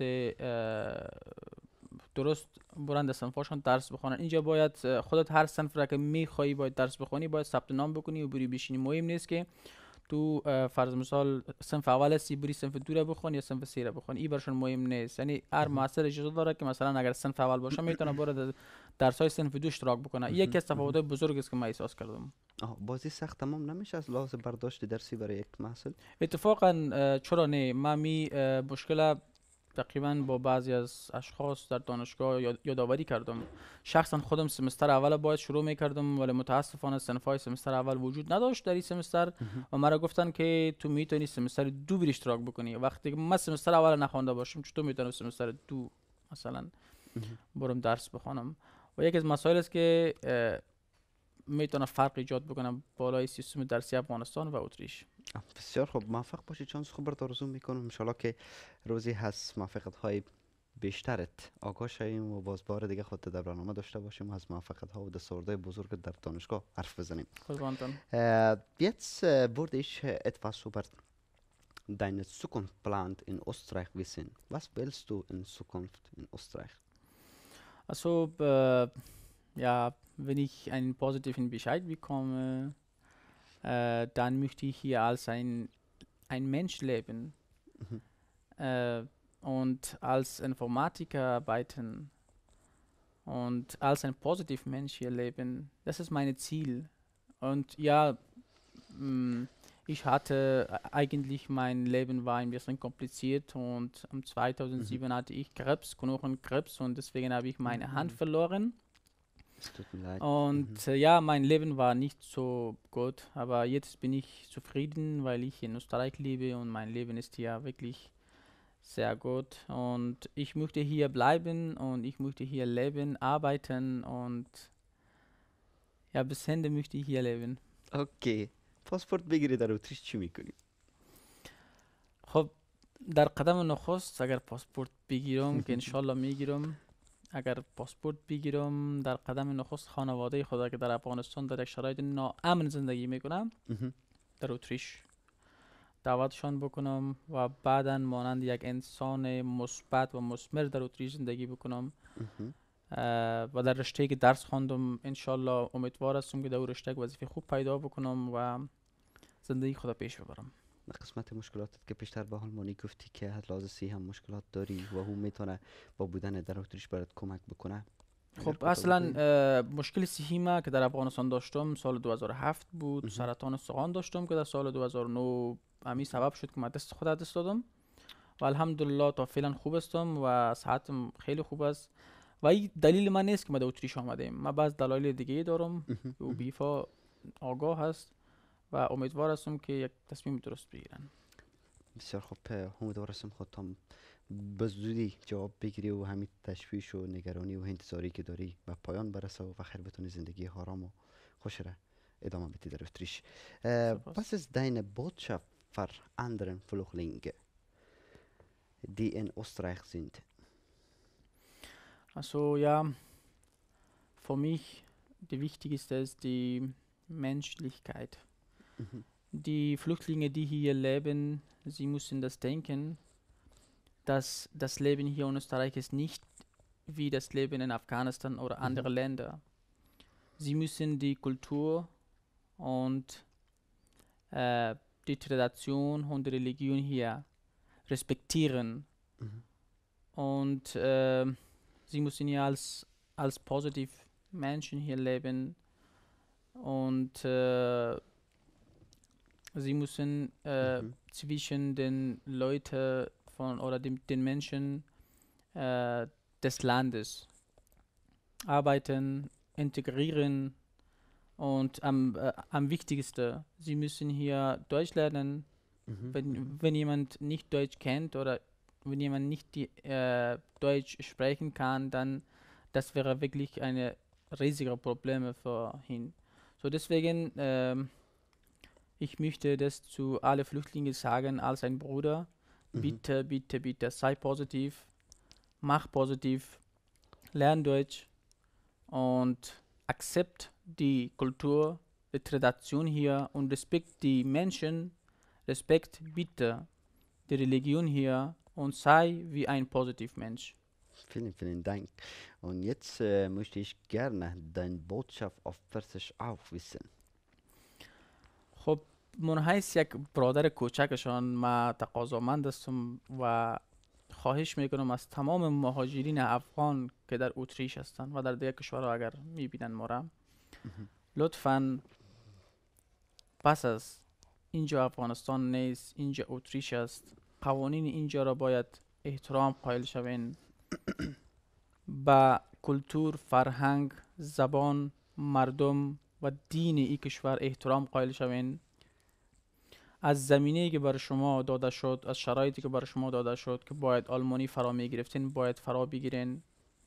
درست برند صنفاشون درس بخونن. اینجا باید خودت هر صنف را که میخوایی باید درس بخونی باید ثبت نام بکنی و بری بشینی. مهم نیست که تو فرض مثال صنف اول هستی بری صنف دو را بخون یا صنف سه را بخون این برشون مهم نیست. یعنی هر مؤثر اجازه داره که مثلا اگر صنف اول باشه میتونه بره درس های صنف دو اشتراک بکنه. این یکی از تفاوت‌های بزرگ است که من احساس کردم. بازی سخت تمام نمیشه از لحاظ برداشت درسی برای یک محصول؟ اتفاقا چرا نه، من مشکل تقریبا با بعضی از اشخاص در دانشگاه یادآوری کردم. شخصا خودم سمستر اول باید شروع میکردم ولی متاسفانه صنفای سمستر اول وجود نداشت در این سمستر و مرا گفتن که تو میتونی سمستر دو بری اشتراک بکنی. وقتی که من سمستر اول نخوانده باشم چطور میتونم سمستر دو مثلا برم درس بخوانم؟ و یکی از مسائل است که میتونه فرق ایجاد بکنه بالای سیستم درسی افغانستان و اتریش. بسیار خوب، موفق باشید. چانس خوب برات آرزو میکنم. انشالله که روزی هست موفقیت های بیشترت آگاه شویم و باز بار دیگه خودت در برنامه داشته باشیم و از موفقیت ها و دستاوردهای بزرگ در دانشگاه حرف بزنیم. قربانتان. Jetzt würde ich etwas über deine Zukunft plant in Österreich wissen. Was willst du in Zukunft in Österreich? Also, ja, wenn ich einen positiven Bescheid bekomme, dann möchte ich hier als ein Mensch leben und als Informatiker arbeiten und als ein positiver Mensch hier leben. Das ist mein Ziel. Und ja, ich hatte eigentlich, mein Leben war ein bisschen kompliziert und 2007 hatte ich Krebs, Knochenkrebs, und deswegen habe ich meine Hand verloren. Es tut mir leid. Und ja, mein Leben war nicht so gut, aber jetzt bin ich zufrieden, weil ich in Österreich lebe und mein Leben ist hier wirklich sehr gut. Und ich möchte hier bleiben und ich möchte hier leben, arbeiten und ja, bis Ende möchte ich hier leben. اوکی، پاسپورت بگیری در اتریش چی میکنی؟ خب در قدم نخست اگر پاسپورت بگیرم که انشالله میگیرم، اگر پاسپورت بگیرم در قدم نخست خانواده خدا که در افغانستان در یک شرایط ناامن زندگی میکنم در اتریش دعوتشان بکنم و بعدا مانند یک انسان مثبت و مثمر در اتریش زندگی بکنم و در رشته که درس خواندم انشالله امیدوار هستم که در اون رشته وظیفه خوب پیدا بکنم و زندگی خدا پیش ببرم. در قسمت مشکلاتت که پیشتر به حال مانی گفتی که از لحاظ صحی هم مشکلات داری و او میتونه با بودن در اتریش برات کمک بکنه. خب اصلا مشکل صحی ما که در افغانستان داشتم سال 2007 بود. سرطان استخوان داشتم که در سال 2009 همین سبب شد که من دست خود دست دادم و الحمدلله تا فعلا خوب هستم و صحتم خیلی خوب است و این دلیل من نیست که من در اتریش آمدم. من بعض دلایل دیگه دارم که او بیفا آگاه هست و امیدوار هستم که یک تصمیم درست بگیرن. بسیار خوب، امیدوار هستم خودت هم به زودی جواب بگیری و همین تشویش و نگرانی و انتظاری که داری به پایان برسه و بخیر بتونی زندگی آرام و خوش را ادامه بدی در اتریش. Was ist deine Botschaft für andere Flüchtlinge, die in Österreich sind? Also ja, für mich die wichtigste ist die Menschlichkeit. Die Flüchtlinge, die hier leben, sie müssen das denken, dass das Leben hier in Österreich ist nicht wie das Leben in Afghanistan oder andere Länder. Sie müssen die Kultur und die Tradition und die Religion hier respektieren. Und sie müssen ja als positiv Menschen hier leben und sie müssen zwischen den Leuten oder den Menschen des Landes arbeiten, integrieren und am wichtigsten, sie müssen hier Deutsch lernen. Wenn jemand nicht Deutsch kennt oder wenn jemand nicht Deutsch sprechen kann, dann das wäre wirklich ein riesiges Problem für ihn. So deswegen, ich möchte das zu alle Flüchtlinge sagen, als ein Bruder, bitte, bitte, bitte, sei positiv, mach positiv, lern Deutsch und akzept die Kultur, die Tradition hier und respekt die Menschen, respekt bitte die Religion hier und sei wie ein positiv Mensch. Vielen, vielen Dank. Und jetzt möchte ich gerne deine Botschaft auf Persisch auch wissen. خب منحیث یک برادر کوچکشان ما تقاضامند هستم و خواهش میکنم از تمام مهاجرین افغان که در اتریش هستند و در دیگر کشورها اگر میبینن ما را لطفاً پس از اینجا افغانستان نیست، اینجا اتریش است، قوانین اینجا را باید احترام قائل شوین، با کلتور، فرهنگ، زبان، مردم و دین این کشور احترام قائل شوین. از زمینه‌ای که برای شما داده شد، از شرایطی که برای شما داده شد که باید آلمانی فرا میگرفتین باید فرا بگیرین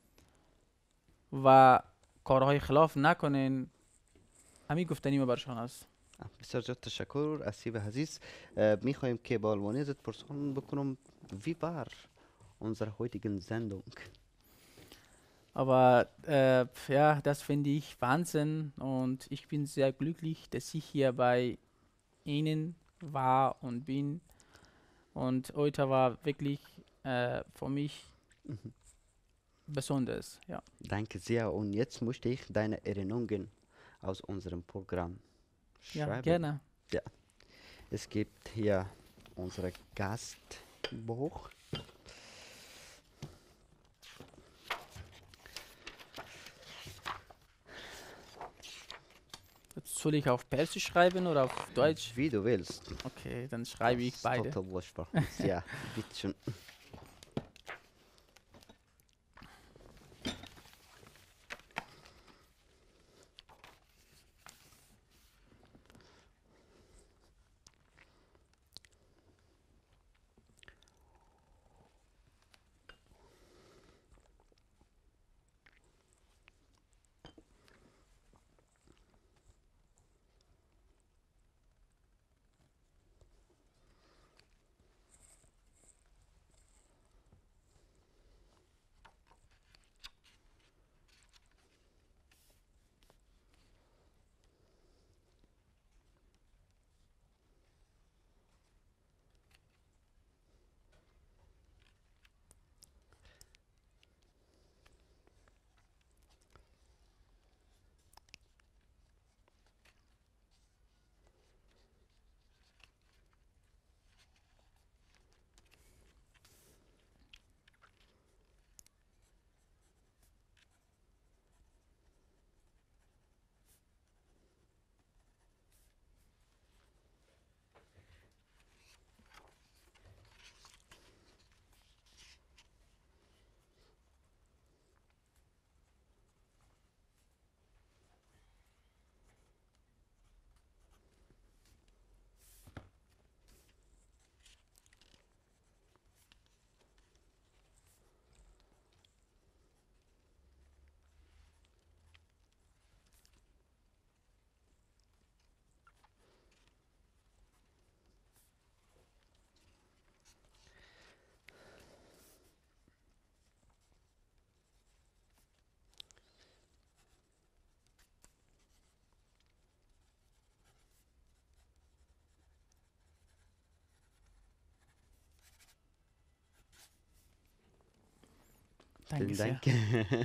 و کارهای خلاف نکنین. همین گفتنی ما برشان است. بسیار زیاد تشکر اسیب عزیز. میخوایم که با آلمانی ازت پرسان بکنم wie war unsere heutigen Sendung? Aber ja, das finde ich Wahnsinn und ich bin sehr glücklich, dass ich hier bei Ihnen war und bin. Und heute war wirklich für mich besonders. Ja. Danke sehr. Und jetzt möchte ich deine Erinnerungen aus unserem Programm schreiben. Ja, gerne. Ja. Es gibt hier unser Gastbuch. Soll ich auf Persisch schreiben oder auf Deutsch? Wie du willst. Okay, dann schreibe ich beide. Total wurscht bei uns. Ja, bitteschön. Danke Vielen sehr. Dank.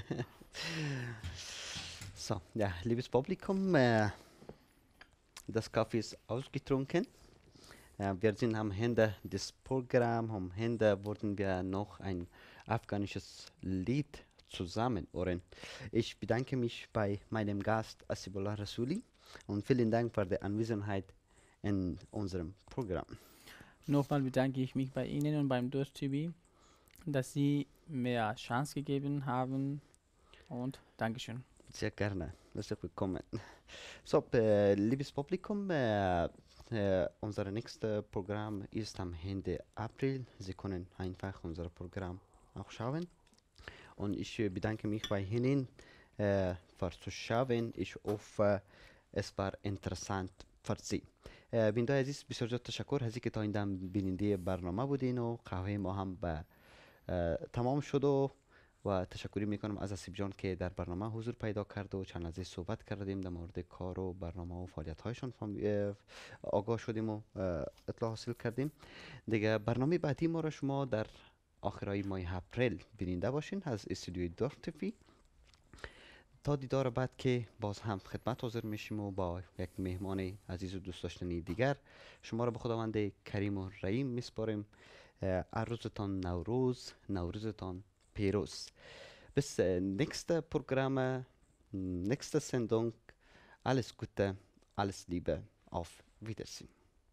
So, ja, liebes Publikum, das Kaffee ist ausgetrunken. Wir sind am Ende des Programms. Am Ende wurden wir noch ein afghanisches Lied zusammen hören. Ich bedanke mich bei meinem Gast Asibullah Rasuli und vielen Dank für die Anwesenheit in unserem Programm. Nochmal bedanke ich mich bei Ihnen und beim Durst TV, dass Sie mir Chance gegeben haben und Dankeschön. Sehr gerne. Herzlich willkommen. So, liebes Publikum, unser nächstes Programm ist am Ende April. Sie können einfach unser Programm auch schauen. Und ich bedanke mich bei Ihnen fürs Zuschauen. Ich hoffe, es war interessant für Sie. بیننده عزیز بسیار زیاد تشکر از اینکه تا این دم بیننده برنامه بودین و قهوه ما هم به تمام شد و تشکری میکنم از اسیب جان که در برنامه حضور پیدا کرد و چند لحظه صحبت کردیم در مورد کار و برنامه و فعالیت هایشان آگاه شدیم و اطلاع حاصل کردیم. دیگه برنامه بعدی ما را شما در آخرای ماه اپریل بیننده باشین از استودیوی دورف تیوی. تا دیدار بعد که باز هم خدمت حاضر میشیم و با یک مهمان عزیز و دوست داشتنی دیگر. شما را به خداوند کریم و رحیم میسپاریم. روزتان نوروز، نوروزتان پیروز. Bis nächste Programm, nächste Sendung. Alles Gute, alles Liebe. Auf Wiedersehen.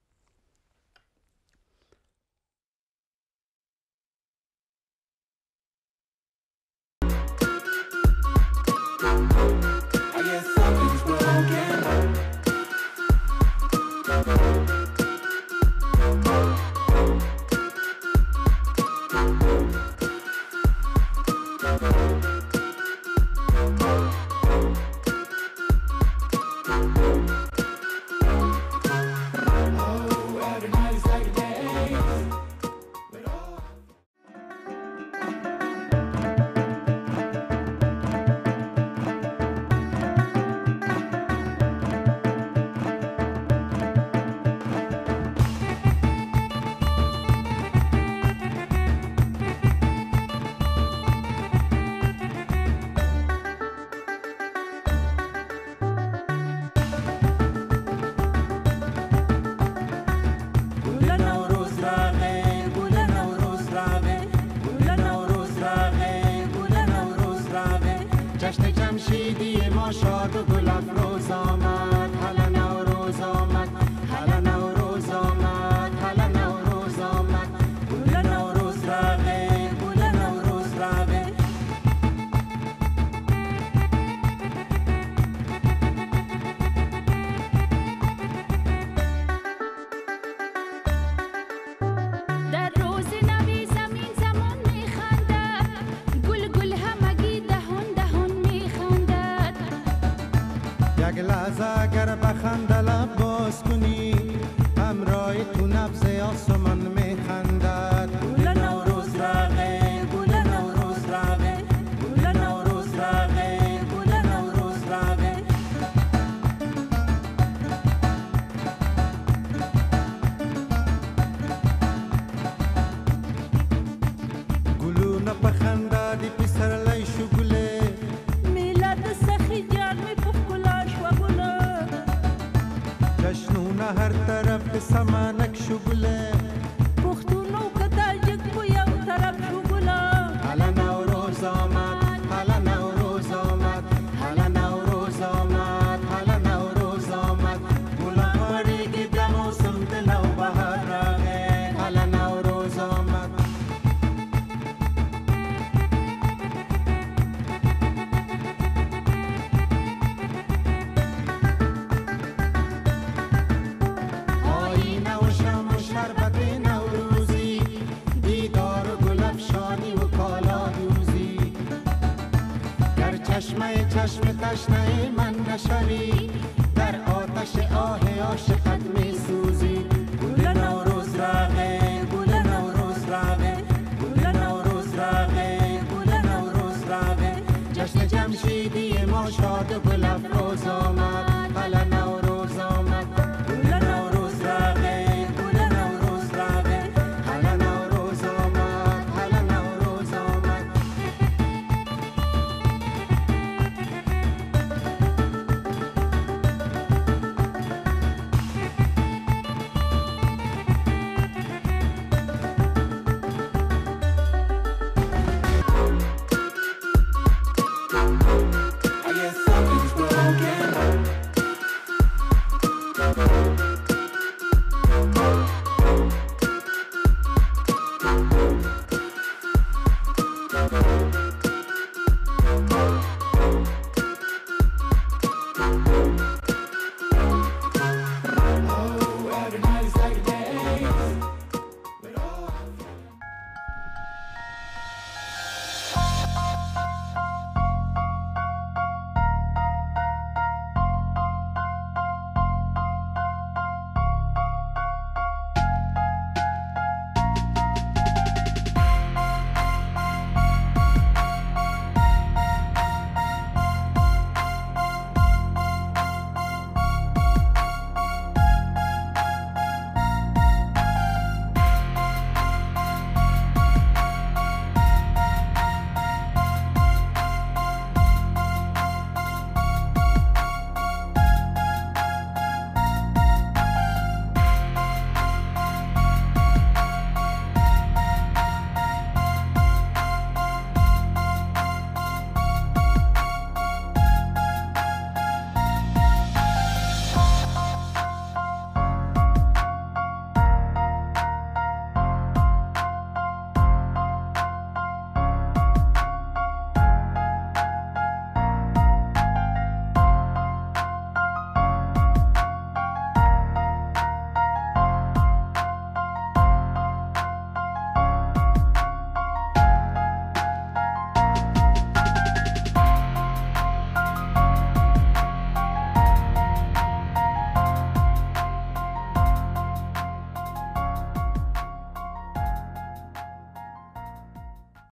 I guess something's broken. چشم تشنه من نشوی، در آتش آه عاشقت می سوزی.